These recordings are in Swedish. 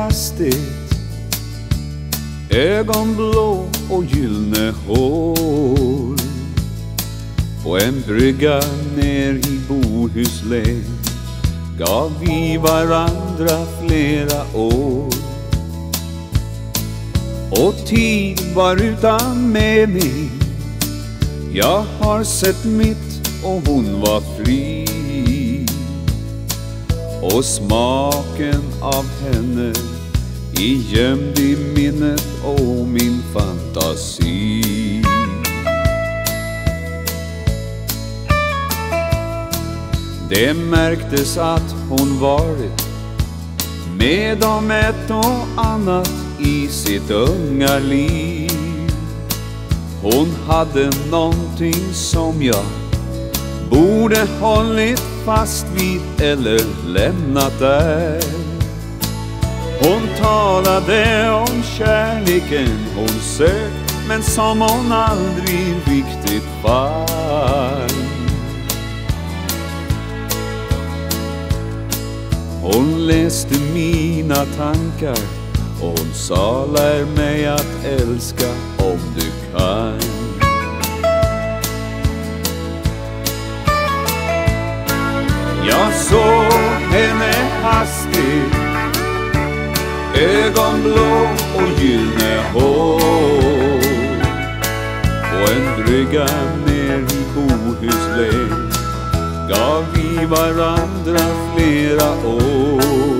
hastigt, ögonblå och gyllene hår. På en brygga ner i Bohuslän gav vi varandra flera år. Och tid var utan mening, jag har sett mitt och hon var fri. Och smaken av henne gömd i minnet och min fantasi. Det märktes att hon varit med om ett och annat i sitt unga liv. Hon hade någonting som jag borde hållit fast vid eller lämnat där. Hon talade om kärleken hon sökt, men som hon aldrig riktigt fann. Hon läste mina tankar och hon sa: lär mig att älska om du kan. Jag såg henne hastigt, ögonblå och gyllene hår. På en brygga ner i Bohuslän gav vi varandra flera år.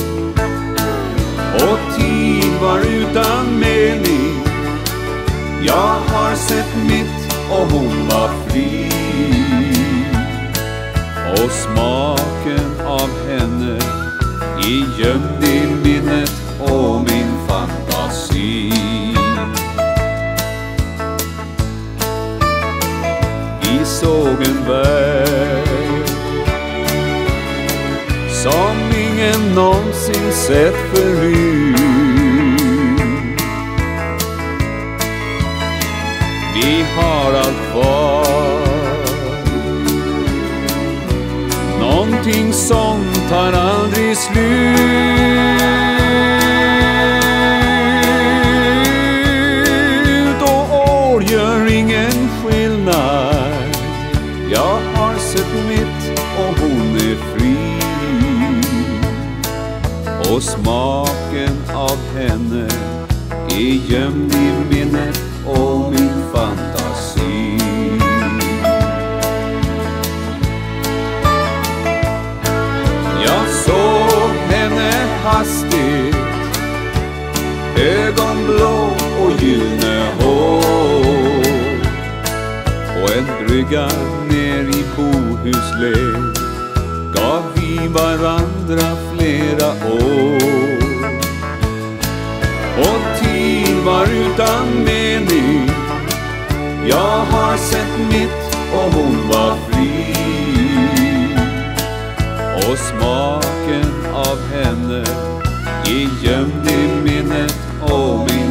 Och tid var utan mening, jag har sett mitt och hon var fri. Och smaken av henne gömd i minnet och min fantasi. Vi såg en värld som ingen någonsin sett förut. Vi har allt kvar, någonting som tar aldrig slut. Och år gör ingen skillnad, jag har sett mitt och hon är fri. Och smaken av henne gömd i minnet och min fantasi. Jag såg henne hastigt, ögonblå och gyllene hår. På en brygga ner i Bohuslän gav vi varandra flera år. Och tid var utan mening, jag har sett mitt och hon var fri. Och smaken av henne gömd i minnet och min